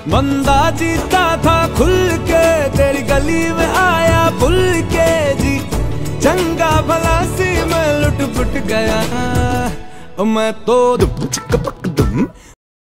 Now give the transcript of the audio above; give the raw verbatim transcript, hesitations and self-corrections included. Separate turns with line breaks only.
बंदा जीता था खुल के, तेरी गली में आया भूल के जी। चंगा भला सी मैं लुट पुट गया, मैं तो दुम चिक पक दुम